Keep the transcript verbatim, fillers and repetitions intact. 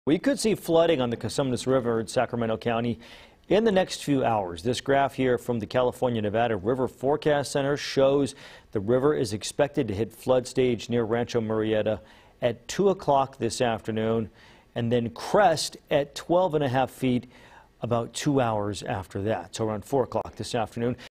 We could see flooding on the Cosumnes River in Sacramento County in the next few hours. This graph here from the California-Nevada River Forecast Center shows the river is expected to hit flood stage near Rancho Murieta at two o'clock this afternoon and then crest at twelve and a half feet about two hours after that, so around four o'clock this afternoon.